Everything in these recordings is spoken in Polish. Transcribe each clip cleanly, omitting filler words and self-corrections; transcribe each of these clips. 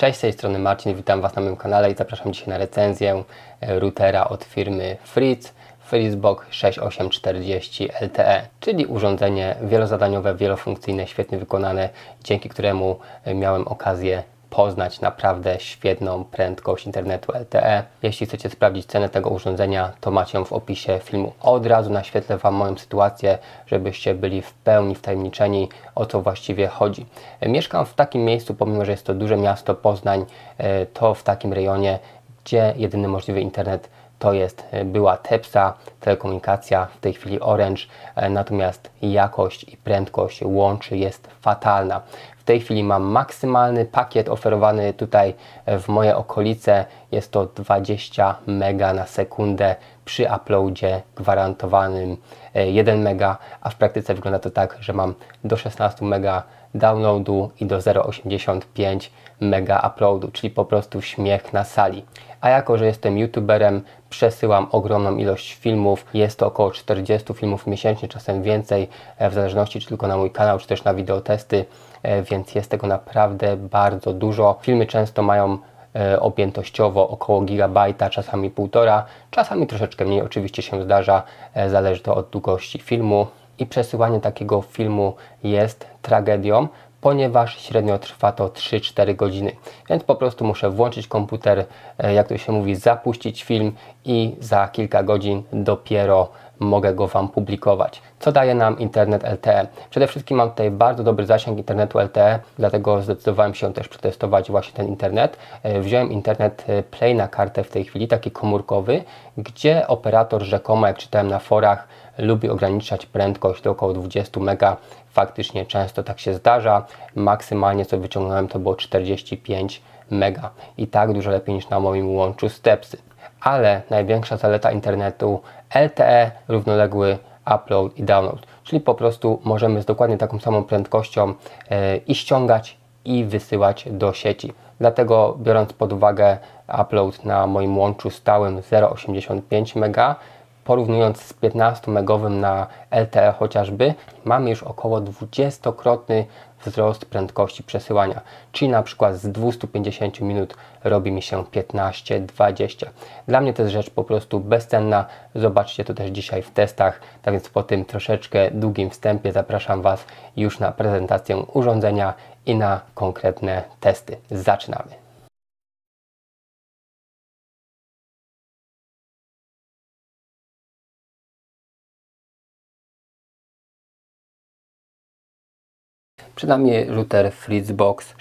Cześć, z tej strony Marcin, witam Was na moim kanale i zapraszam dzisiaj na recenzję routera od firmy Fritzbox 6840 LTE, czyli urządzenie wielozadaniowe, wielofunkcyjne, świetnie wykonane, dzięki któremu miałem okazję poznać naprawdę świetną prędkość internetu LTE. Jeśli chcecie sprawdzić cenę tego urządzenia, to macie ją w opisie filmu. Od razu naświetlę Wam moją sytuację, żebyście byli w pełni wtajemniczeni, o co właściwie chodzi. Mieszkam w takim miejscu, pomimo że jest to duże miasto, Poznań, to w takim rejonie, gdzie jedyny możliwy internet była Tepsa, telekomunikacja, w tej chwili Orange, natomiast jakość i prędkość łączy jest fatalna. W tej chwili mam maksymalny pakiet oferowany tutaj w moje okolice, jest to 20 mega na sekundę przy uploadzie gwarantowanym 1 mega, a w praktyce wygląda to tak, że mam do 16 mega downloadu i do 0,85 mega uploadu, czyli po prostu śmiech na sali. A jako, że jestem youtuberem, przesyłam ogromną ilość filmów, jest to około 40 filmów miesięcznie, czasem więcej, w zależności czy tylko na mój kanał, czy też na wideotesty, więc jest tego naprawdę bardzo dużo. Filmy często mają objętościowo około gigabajta, czasami 1,5, czasami troszeczkę mniej, oczywiście się zdarza, zależy to od długości filmu i przesyłanie takiego filmu jest tragedią, ponieważ średnio trwa to 3-4 godziny, więc po prostu muszę włączyć komputer, jak to się mówi, zapuścić film i za kilka godzin dopiero mogę go Wam publikować. Co daje nam internet LTE? Przede wszystkim mam tutaj bardzo dobry zasięg internetu LTE, dlatego zdecydowałem się też przetestować właśnie ten internet. Wziąłem internet Play na kartę w tej chwili, taki komórkowy, gdzie operator rzekomo, jak czytałem na forach, lubi ograniczać prędkość do około 20 mega. Faktycznie często tak się zdarza. Maksymalnie co wyciągnąłem to było 45 mega i tak dużo lepiej niż na moim łączu z Tepsy. Ale największa zaleta internetu LTE równoległy upload i download, czyli po prostu możemy z dokładnie taką samą prędkością i ściągać i wysyłać do sieci. Dlatego biorąc pod uwagę upload na moim łączu stałym 0,85 mega, porównując z 15-megowym na LTE chociażby, mamy już około 20-krotny wzrost prędkości przesyłania, czyli na przykład z 250 minut robi mi się 15-20. Dla mnie to jest rzecz po prostu bezcenna, zobaczcie to też dzisiaj w testach, tak więc po tym troszeczkę długim wstępie zapraszam Was już na prezentację urządzenia i na konkretne testy. Zaczynamy! Przed nami router Fritzbox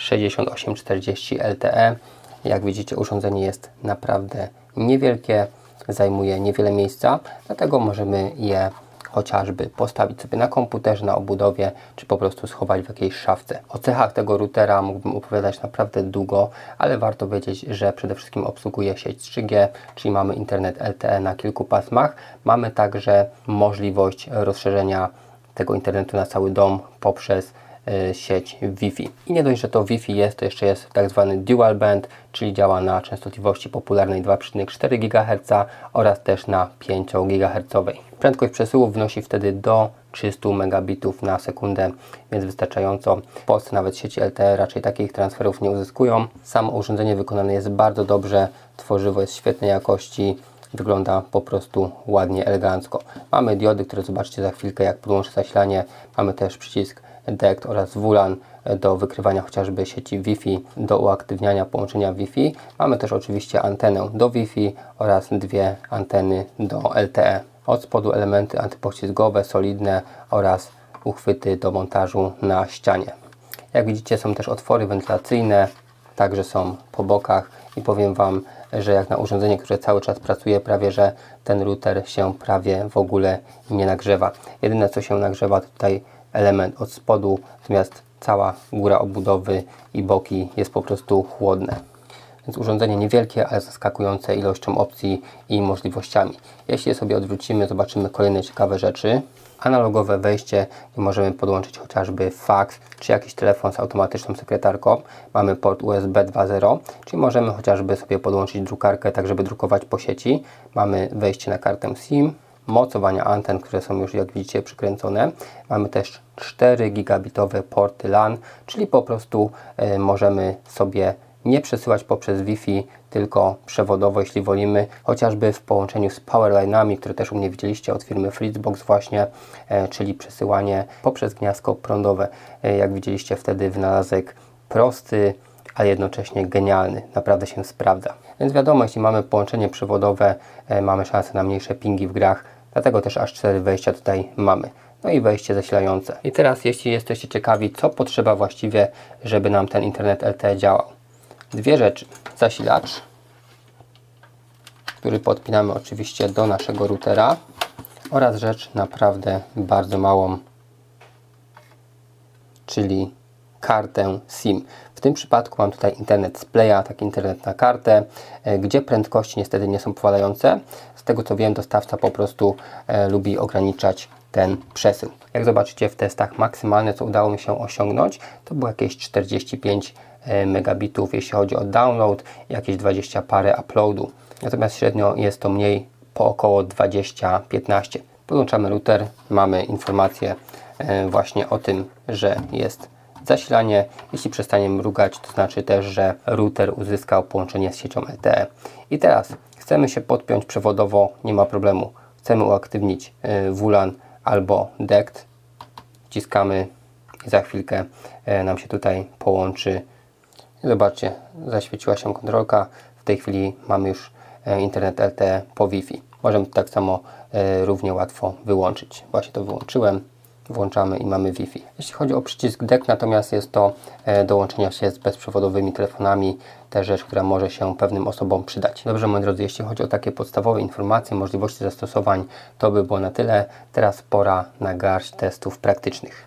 6840 LTE. Jak widzicie, urządzenie jest naprawdę niewielkie, zajmuje niewiele miejsca, dlatego możemy je chociażby postawić sobie na komputerze, na obudowie, czy po prostu schować w jakiejś szafce. O cechach tego routera mógłbym opowiadać naprawdę długo, ale warto wiedzieć, że przede wszystkim obsługuje sieć 3G, czyli mamy internet LTE na kilku pasmach. Mamy także możliwość rozszerzenia tego internetu na cały dom poprzez sieć Wi-Fi. I nie dość, że to Wi-Fi jest, to jeszcze jest tak zwany dual band, czyli działa na częstotliwości popularnej 2,4 GHz oraz też na 5 GHz. Prędkość przesyłu wynosi wtedy do 300 megabitów na sekundę, więc wystarczająco. W Polsce nawet sieci LTE raczej takich transferów nie uzyskują. Samo urządzenie wykonane jest bardzo dobrze, tworzywo jest świetnej jakości, wygląda po prostu ładnie, elegancko. Mamy diody, które zobaczycie za chwilkę, jak podłączę zasilanie. Mamy też przycisk DECT oraz WLAN do wykrywania chociażby sieci Wi-Fi, do uaktywniania połączenia Wi-Fi. Mamy też oczywiście antenę do Wi-Fi oraz dwie anteny do LTE. Od spodu elementy antypoślizgowe, solidne oraz uchwyty do montażu na ścianie. Jak widzicie, są też otwory wentylacyjne, także są po bokach i powiem Wam, że jak na urządzenie, które cały czas pracuje, prawie że ten router się prawie w ogóle nie nagrzewa. Jedyne co się nagrzewa to tutaj element od spodu, natomiast cała góra obudowy i boki jest po prostu chłodne. Więc urządzenie niewielkie, ale zaskakujące ilością opcji i możliwościami. Jeśli je sobie odwrócimy, zobaczymy kolejne ciekawe rzeczy. Analogowe wejście i możemy podłączyć chociażby fax, czy jakiś telefon z automatyczną sekretarką. Mamy port USB 2.0, czyli możemy chociażby sobie podłączyć drukarkę, tak żeby drukować po sieci. Mamy wejście na kartę SIM, mocowania anten, które są już, jak widzicie, przykręcone. Mamy też 4 gigabitowe porty LAN, czyli po prostu możemy sobie nie przesyłać poprzez Wi-Fi, tylko przewodowo, jeśli wolimy, chociażby w połączeniu z powerline'ami, które też u mnie widzieliście od firmy Fritzbox właśnie, czyli przesyłanie poprzez gniazdko prądowe. Jak widzieliście, wtedy wynalazek prosty, ale jednocześnie genialny. Naprawdę się sprawdza. Więc wiadomo, jeśli mamy połączenie przewodowe, mamy szansę na mniejsze pingi w grach, dlatego też aż 4 wejścia tutaj mamy. No i wejście zasilające. I teraz, jeśli jesteście ciekawi, co potrzeba właściwie, żeby nam ten internet LTE działał. Dwie rzeczy. Zasilacz, który podpinamy oczywiście do naszego routera, oraz rzecz naprawdę bardzo małą, czyli kartę SIM. W tym przypadku mam tutaj internet z Playa, taki internet na kartę, gdzie prędkości niestety nie są powalające. Z tego co wiem, dostawca po prostu lubi ograniczać ten przesył. Jak zobaczycie w testach, maksymalne co udało mi się osiągnąć, to było jakieś 45 megabitów, jeśli chodzi o download, jakieś 20 parę uploadu. Natomiast średnio jest to mniej, po około 20-15. Podłączamy router, mamy informację właśnie o tym, że jest zasilanie. Jeśli przestanie mrugać, to znaczy też, że router uzyskał połączenie z siecią LTE. I teraz chcemy się podpiąć przewodowo, nie ma problemu. Chcemy uaktywnić WLAN albo DECT. Wciskamy i za chwilkę nam się tutaj połączy. Zobaczcie, zaświeciła się kontrolka. W tej chwili mamy już internet LTE po Wi-Fi. Możemy to tak samo równie łatwo wyłączyć. Właśnie to wyłączyłem. Włączamy i mamy Wi-Fi. Jeśli chodzi o przycisk DECT, natomiast jest to do łączenia się z bezprzewodowymi telefonami, też rzecz, która może się pewnym osobom przydać. Dobrze, moi drodzy, jeśli chodzi o takie podstawowe informacje, możliwości zastosowań, to by było na tyle. Teraz pora na garść testów praktycznych.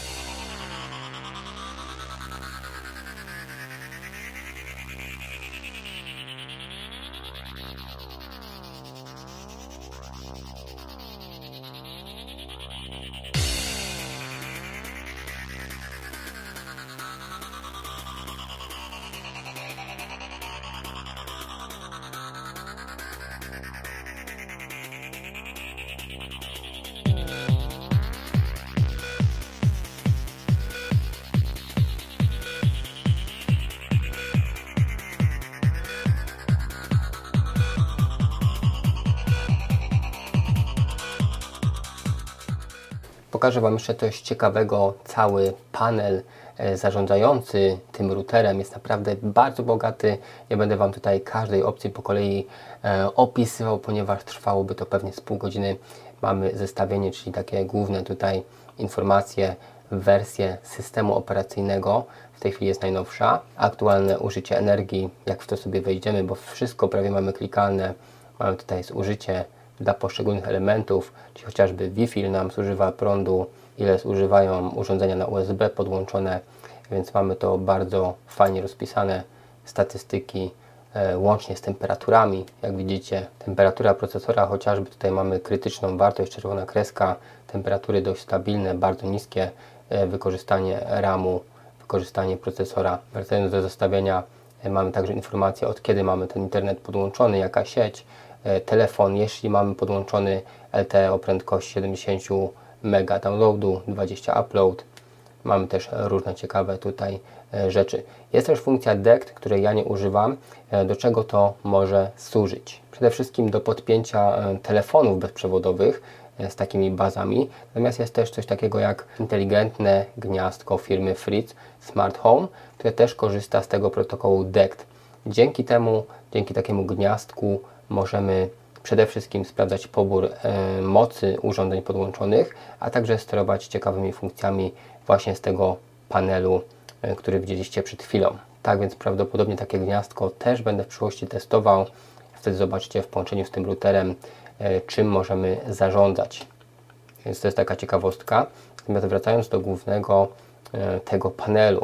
Pokażę Wam jeszcze coś ciekawego. Cały panel zarządzający tym routerem jest naprawdę bardzo bogaty. Nie będę Wam tutaj każdej opcji po kolei opisywał, ponieważ trwałoby to pewnie z pół godziny. Mamy zestawienie, czyli takie główne tutaj informacje, wersję systemu operacyjnego. W tej chwili jest najnowsza. Aktualne użycie energii, jak w to sobie wejdziemy, bo wszystko prawie mamy klikalne. Mamy tutaj zużycie dla poszczególnych elementów, czyli chociażby Wi-Fi, ile nam zużywa prądu, ile zużywają urządzenia na USB podłączone, więc mamy to bardzo fajnie rozpisane, statystyki, łącznie z temperaturami. Jak widzicie, temperatura procesora, chociażby tutaj mamy krytyczną wartość, czerwona kreska, temperatury dość stabilne, bardzo niskie, wykorzystanie RAM-u, wykorzystanie procesora. Wracając do zestawienia, mamy także informację, od kiedy mamy ten internet podłączony, jaka sieć, telefon, jeśli mamy podłączony LTE o prędkości 70 MB downloadu, 20 upload. Mamy też różne ciekawe tutaj rzeczy. Jest też funkcja DECT, której ja nie używam. Do czego to może służyć? Przede wszystkim do podpięcia telefonów bezprzewodowych z takimi bazami. Natomiast jest też coś takiego jak inteligentne gniazdko firmy Fritz Smart Home, które też korzysta z tego protokołu DECT. Dzięki takiemu gniazdku możemy przede wszystkim sprawdzać pobór mocy urządzeń podłączonych, a także sterować ciekawymi funkcjami właśnie z tego panelu, który widzieliście przed chwilą. Tak więc prawdopodobnie takie gniazdko też będę w przyszłości testował. Wtedy zobaczycie w połączeniu z tym routerem, czym możemy zarządzać. Więc to jest taka ciekawostka. Natomiast wracając do głównego tego panelu,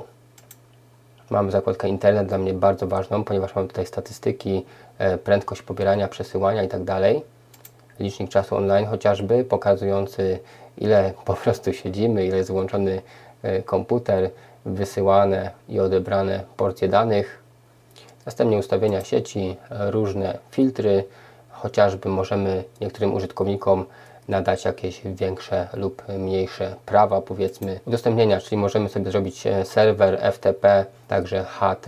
mamy zakładkę internet, dla mnie bardzo ważną, ponieważ mamy tutaj statystyki, prędkość pobierania, przesyłania i tak dalej. Licznik czasu online chociażby, pokazujący ile po prostu siedzimy, ile jest włączony komputer, wysyłane i odebrane porcje danych. Następnie ustawienia sieci, różne filtry, chociażby możemy niektórym użytkownikom nadać jakieś większe lub mniejsze prawa, powiedzmy, udostępnienia, czyli możemy sobie zrobić serwer FTP, także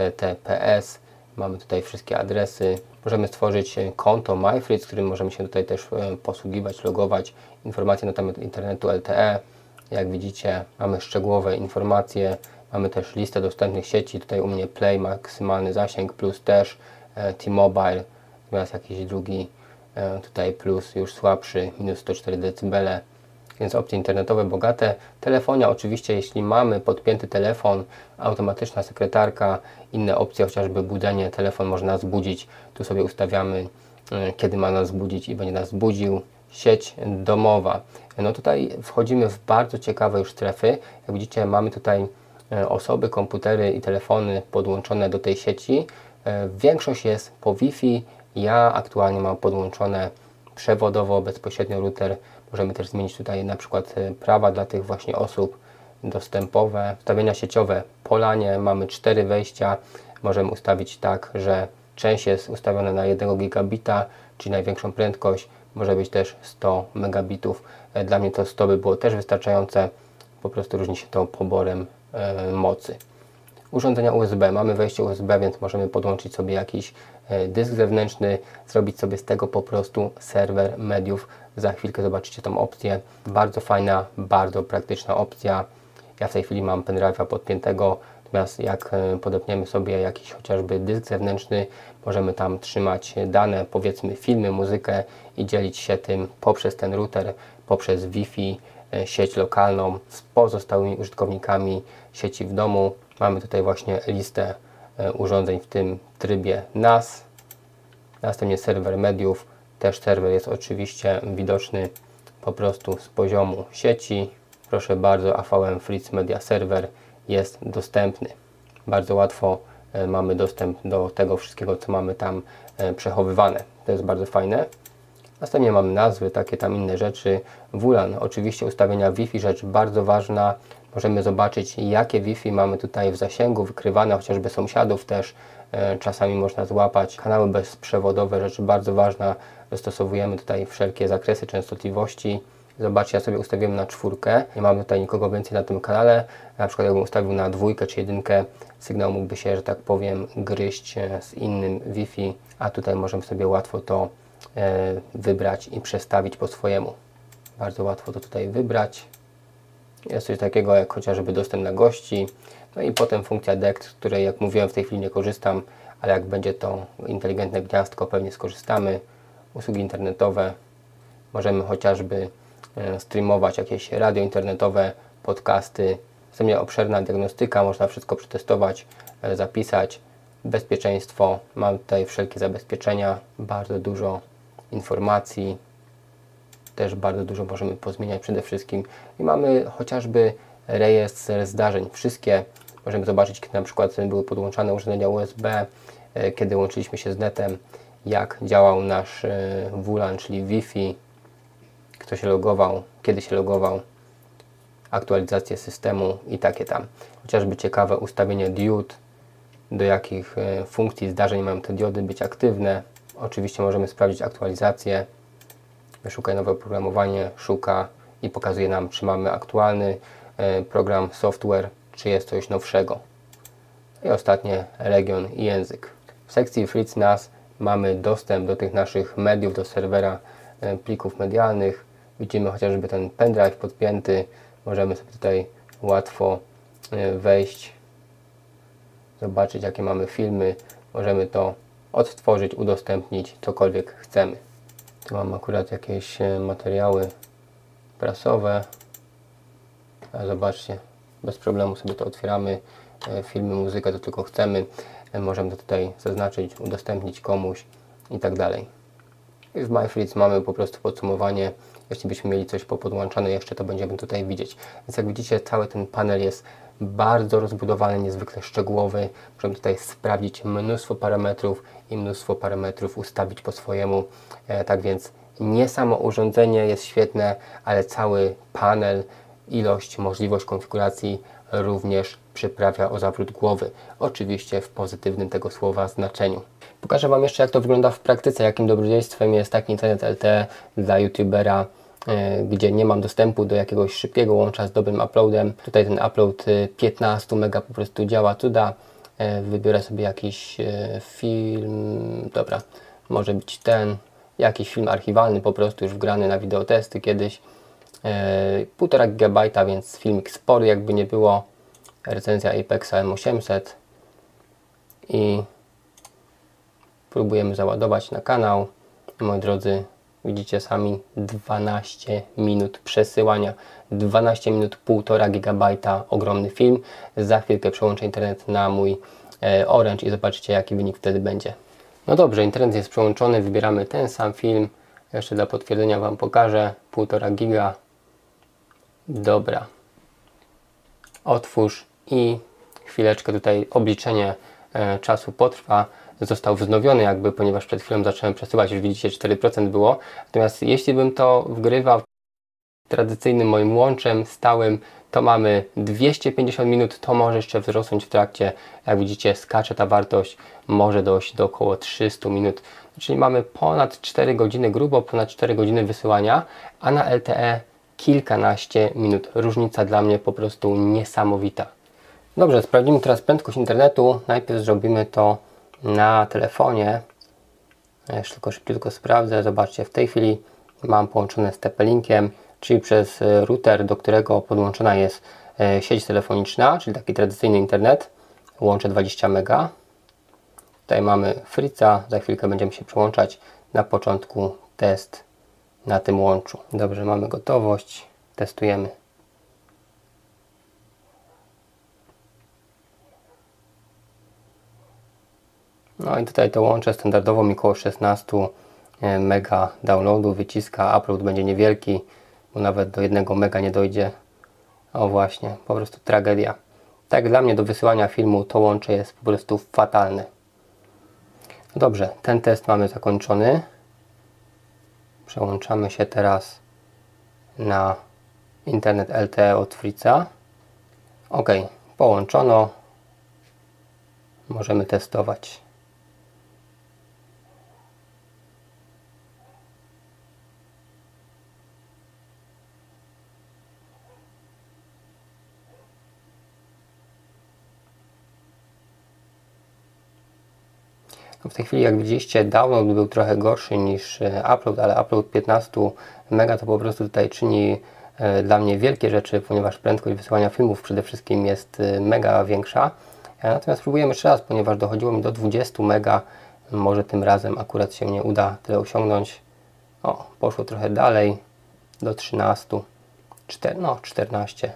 HTTPS. Mamy tutaj wszystkie adresy. Możemy stworzyć konto MyFritz, którym możemy się tutaj też posługiwać, logować. Informacje na temat internetu LTE. Jak widzicie, mamy szczegółowe informacje. Mamy też listę dostępnych sieci. Tutaj u mnie Play, maksymalny zasięg, plus też T-Mobile, natomiast jakiś drugi tutaj plus już słabszy, minus 104 dB. Więc opcje internetowe bogate. Telefonia oczywiście, jeśli mamy podpięty telefon, automatyczna sekretarka, inne opcje, chociażby budzenie, telefon może nas budzić. Tu sobie ustawiamy, kiedy ma nas budzić i będzie nas budził. Sieć domowa. No tutaj wchodzimy w bardzo ciekawe już strefy. Jak widzicie, mamy tutaj osoby, komputery i telefony podłączone do tej sieci. Większość jest po Wi-Fi. Ja aktualnie mam podłączone przewodowo, bezpośrednio router. Możemy też zmienić tutaj na przykład prawa dla tych właśnie osób dostępowe. Ustawienia sieciowe Polanie, mamy 4 wejścia. Możemy ustawić tak, że część jest ustawiona na 1 gigabita, czyli największą prędkość. Może być też 100 megabitów. Dla mnie to 100 by było też wystarczające. Po prostu różni się to poborem mocy. Urządzenia USB. Mamy wejście USB, więc możemy podłączyć sobie jakiś dysk zewnętrzny, zrobić sobie z tego po prostu serwer mediów. Za chwilkę zobaczycie tą opcję. Bardzo fajna, bardzo praktyczna opcja. Ja w tej chwili mam pendrive'a podpiętego, natomiast jak podepniemy sobie jakiś chociażby dysk zewnętrzny, możemy tam trzymać dane, powiedzmy filmy, muzykę i dzielić się tym poprzez ten router, poprzez Wi-Fi, sieć lokalną z pozostałymi użytkownikami sieci w domu. Mamy tutaj właśnie listę urządzeń w tym trybie NAS. Następnie serwer mediów. Też serwer jest oczywiście widoczny po prostu z poziomu sieci. Proszę bardzo, AVM Fritz Media Server jest dostępny. Bardzo łatwo mamy dostęp do tego wszystkiego, co mamy tam przechowywane. To jest bardzo fajne. Następnie mamy nazwy, takie tam inne rzeczy. WLAN, oczywiście ustawienia Wi-Fi, rzecz bardzo ważna. Możemy zobaczyć, jakie Wi-Fi mamy tutaj w zasięgu, wykrywane chociażby sąsiadów też. Czasami można złapać kanały bezprzewodowe, rzecz bardzo ważna. Dostosowujemy tutaj wszelkie zakresy częstotliwości. Zobaczcie, ja sobie ustawiłem na 4. Nie mamy tutaj nikogo więcej na tym kanale. Na przykład jakbym ustawił na 2 czy 1, sygnał mógłby się, że tak powiem, gryźć z innym Wi-Fi, a tutaj możemy sobie łatwo to wybrać i przestawić po swojemu. Bardzo łatwo to tutaj wybrać. Jest coś takiego jak chociażby dostęp na gości. No i potem funkcja DECT, z której jak mówiłem w tej chwili nie korzystam, ale jak będzie to inteligentne gniazdko, pewnie skorzystamy. Usługi internetowe. Możemy chociażby streamować jakieś radio internetowe, podcasty. Następnie obszerna diagnostyka, można wszystko przetestować, zapisać. Bezpieczeństwo, mam tutaj wszelkie zabezpieczenia, bardzo dużo informacji, też bardzo dużo możemy pozmieniać przede wszystkim. I mamy chociażby rejestr zdarzeń, wszystkie. Możemy zobaczyć, kiedy na przykład były podłączane urządzenia USB, kiedy łączyliśmy się z netem, jak działał nasz WLAN, czyli Wi-Fi, kto się logował, kiedy się logował, aktualizację systemu i takie tam. Chociażby ciekawe ustawienie diod, do jakich funkcji zdarzeń mają te diody być aktywne. Oczywiście możemy sprawdzić aktualizację. Wyszukaj nowe oprogramowanie, szuka i pokazuje nam, czy mamy aktualny program, software, czy jest coś nowszego. I ostatnie region i język. W sekcji Fritz NAS mamy dostęp do tych naszych mediów, do serwera plików medialnych. Widzimy chociażby ten pendrive podpięty. Możemy sobie tutaj łatwo wejść, zobaczyć, jakie mamy filmy. Możemy to odtworzyć, udostępnić, cokolwiek chcemy. Tu mam akurat jakieś materiały prasowe. A zobaczcie, bez problemu sobie to otwieramy. Filmy, muzykę, to tylko chcemy. Możemy to tutaj zaznaczyć, udostępnić komuś i tak dalej. I w MyFritz mamy po prostu podsumowanie. Jeśli byśmy mieli coś popodłączane jeszcze, to będziemy tutaj widzieć. Więc jak widzicie, cały ten panel jest bardzo rozbudowany, niezwykle szczegółowy. Możemy tutaj sprawdzić mnóstwo parametrów i mnóstwo parametrów ustawić po swojemu. Tak więc nie samo urządzenie jest świetne, ale cały panel, ilość, możliwość konfiguracji również przyprawia o zawrót głowy. Oczywiście w pozytywnym tego słowa znaczeniu. Pokażę Wam jeszcze, jak to wygląda w praktyce, jakim dobrodziejstwem jest taki internet LTE dla youtubera gdzie nie mam dostępu do jakiegoś szybkiego łącza z dobrym uploadem. Tutaj ten upload 15 mega po prostu działa cuda. Wybiorę sobie jakiś film, dobra, może być jakiś film archiwalny po prostu już wgrany na wideotesty kiedyś. 1,5 GB, więc filmik spory jakby nie było. Recenzja Apexa M800 i próbujemy załadować na kanał. Moi drodzy, widzicie sami 12 minut przesyłania, 12 minut 1,5 GB, ogromny film. Za chwilkę przełączę internet na mój Orange i zobaczycie jaki wynik wtedy będzie. No dobrze, internet jest przełączony, wybieramy ten sam film. Jeszcze dla potwierdzenia Wam pokażę, 1,5 giga. Dobra. Otwórz i chwileczkę tutaj obliczenie czasu potrwa. Został wznowiony jakby, ponieważ przed chwilą zacząłem przesyłać, już widzicie 4% było. Natomiast jeśli bym to wgrywał tradycyjnym moim łączem stałym, to mamy 250 minut, to może jeszcze wzrosnąć w trakcie. Jak widzicie, skacze ta wartość, może dojść do około 300 minut. Czyli mamy ponad 4 godziny, grubo ponad 4 godziny wysyłania, a na LTE kilkanaście minut. Różnica dla mnie po prostu niesamowita. Dobrze, sprawdzimy teraz prędkość internetu. Najpierw zrobimy to na telefonie. Jeszcze tylko szybciutko sprawdzę. Zobaczcie, w tej chwili mam połączone z TP-Linkiem, czyli przez router, do którego podłączona jest sieć telefoniczna, czyli taki tradycyjny internet. Łącze 20 mega. Tutaj mamy Fritza. Za chwilkę będziemy się przełączać. Na początku test na tym łączu. Dobrze, mamy gotowość. Testujemy. No i tutaj to łącze standardowo mi około 16 mega downloadu wyciska. Upload będzie niewielki, bo nawet do 1 mega nie dojdzie. O właśnie, po prostu tragedia. Tak dla mnie do wysyłania filmu to łącze jest po prostu fatalne. No dobrze, ten test mamy zakończony. Przełączamy się teraz na internet LTE od Fritza. OK, połączono. Możemy testować. W tej chwili, jak widzieliście, download był trochę gorszy niż upload, ale upload 15 mega to po prostu tutaj czyni dla mnie wielkie rzeczy, ponieważ prędkość wysyłania filmów przede wszystkim jest mega większa. Natomiast spróbujemy jeszcze raz, ponieważ dochodziło mi do 20 mega. Może tym razem akurat się nie uda tyle osiągnąć. O, poszło trochę dalej, do 13, 14.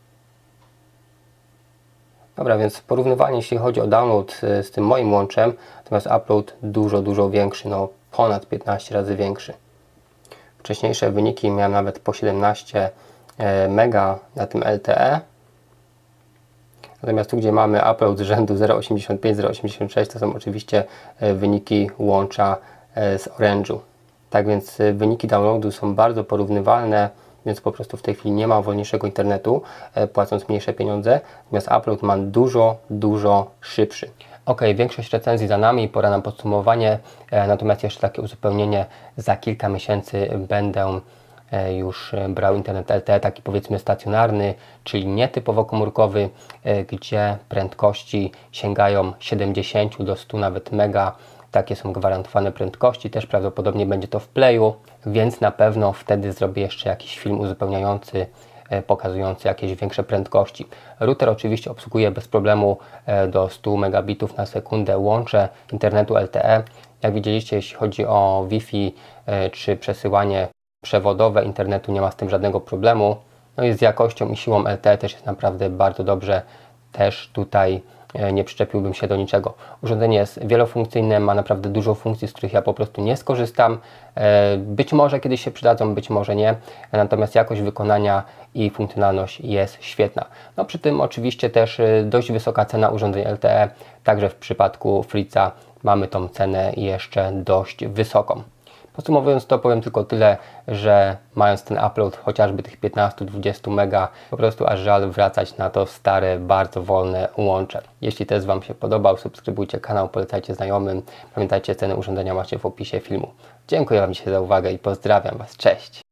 Dobra, więc porównywanie, jeśli chodzi o download z tym moim łączem, natomiast upload dużo większy, no ponad 15 razy większy. Wcześniejsze wyniki miałem nawet po 17 mega na tym LTE. Natomiast tu, gdzie mamy upload z rzędu 0,85, 0,86, to są oczywiście wyniki łącza z Orange'u. Tak więc wyniki downloadu są bardzo porównywalne, więc po prostu w tej chwili nie ma wolniejszego internetu, płacąc mniejsze pieniądze. Natomiast upload mam dużo szybszy. Ok, większość recenzji za nami, pora na podsumowanie. Natomiast jeszcze takie uzupełnienie, za kilka miesięcy będę już brał internet LTE, taki powiedzmy stacjonarny, czyli nietypowo komórkowy, gdzie prędkości sięgają 70 do 100 nawet mega. Takie są gwarantowane prędkości, też prawdopodobnie będzie to w Playu, więc na pewno wtedy zrobię jeszcze jakiś film uzupełniający, pokazujący jakieś większe prędkości. Router oczywiście obsługuje bez problemu do 100 megabitów na sekundę łącze internetu LTE. Jak widzieliście, jeśli chodzi o Wi-Fi czy przesyłanie przewodowe internetu, nie ma z tym żadnego problemu. No i z jakością i siłą LTE też jest naprawdę bardzo dobrze. Też tutaj nie przyczepiłbym się do niczego. Urządzenie jest wielofunkcyjne, ma naprawdę dużo funkcji, z których ja po prostu nie skorzystam. Być może kiedyś się przydadzą, być może nie. Natomiast jakość wykonania i funkcjonalność jest świetna. No przy tym oczywiście też dość wysoka cena urządzeń LTE. Także w przypadku Fritza mamy tą cenę jeszcze dość wysoką. Podsumowując to, powiem tylko tyle, że mając ten upload chociażby tych 15-20 mega, po prostu aż żal wracać na to stare, bardzo wolne łącze. Jeśli test Wam się podobał, subskrybujcie kanał, polecajcie znajomym. Pamiętajcie, ceny urządzenia macie w opisie filmu. Dziękuję Wam dzisiaj za uwagę i pozdrawiam Was. Cześć!